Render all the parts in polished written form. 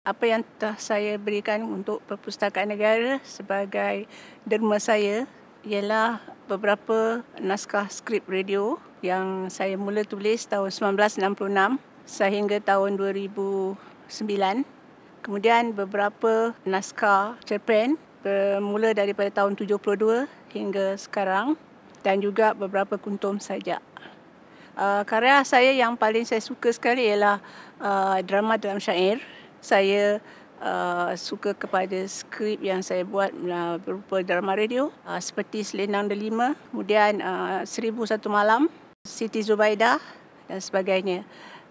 Apa yang telah saya berikan untuk Perpustakaan Negara sebagai derma saya ialah beberapa naskah skrip radio yang saya mula tulis tahun 1966 sehingga tahun 2009. Kemudian beberapa naskah cerpen bermula daripada tahun 72 hingga sekarang dan juga beberapa kuntum sajak. Karya saya yang paling saya suka sekali ialah drama dalam syair. Saya suka kepada skrip yang saya buat berupa drama radio seperti Selendang Delima, kemudian 1001 Malam, Siti Zubaidah dan sebagainya.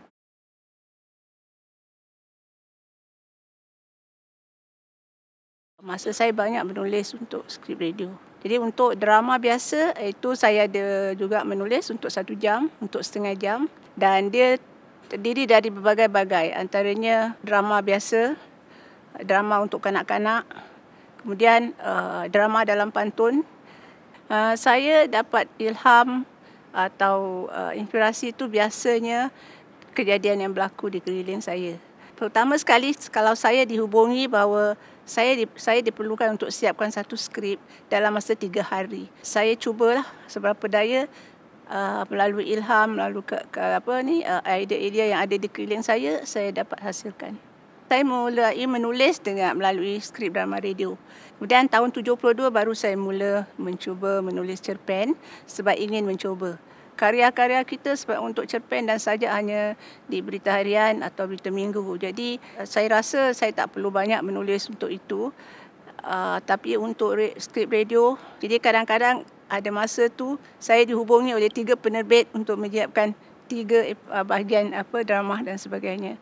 Masa saya banyak menulis untuk skrip radio. Jadi untuk drama biasa, itu saya ada juga menulis untuk 1 jam, untuk setengah jam. Dan dia terdiri dari berbagai-bagai. Antaranya drama biasa, drama untuk kanak-kanak, kemudian drama dalam pantun. Saya dapat ilham atau inspirasi itu biasanya kejadian yang berlaku di keliling saya. Pertama sekali, kalau saya dihubungi bahawa saya diperlukan untuk siapkan satu skrip dalam masa 3 hari. Saya cubalah seberapa daya melalui ilham, melalui idea-idea yang ada di keliling saya dapat hasilkan. Saya mulai menulis melalui skrip drama radio. Kemudian tahun 72 baru saya mula mencuba menulis cerpen sebab ingin mencuba. Karya-karya kita sebab untuk cerpen dan sajak hanya di Berita Harian atau Berita Minggu. Jadi saya rasa saya tak perlu banyak menulis untuk itu. Tapi untuk skrip radio, jadi kadang-kadang ada masa tu saya dihubungi oleh 3 penerbit untuk menyiapkan 3 bahagian drama dan sebagainya.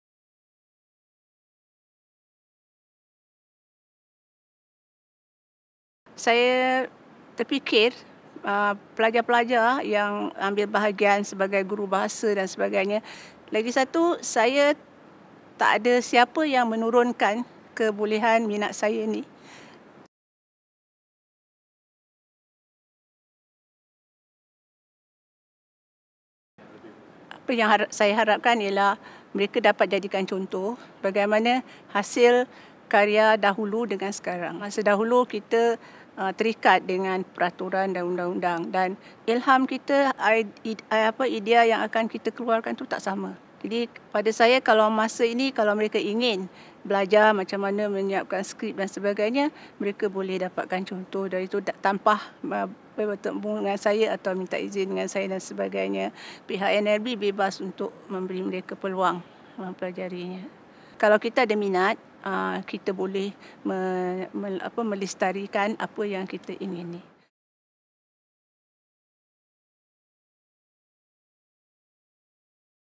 Saya terfikir pelajar-pelajar yang ambil bahagian sebagai guru bahasa dan sebagainya. Lagi satu, saya tak ada siapa yang menurunkan kebolehan minat saya ni. Apa yang saya harapkan ialah mereka dapat jadikan contoh bagaimana hasil karya dahulu dengan sekarang. Masa dahulu kita terikat dengan peraturan dan undang-undang dan ilham kita, idea yang akan kita keluarkan tu tak sama. Jadi pada saya kalau masa ini kalau mereka ingin belajar macam mana menyiapkan skrip dan sebagainya, mereka boleh dapatkan contoh dari itu tanpa bertemu dengan saya atau minta izin dengan saya dan sebagainya. Pihak NLB bebas untuk memberi mereka peluang mempelajarinya. Kalau kita ada minat, kita boleh melestarikan apa yang kita ingini.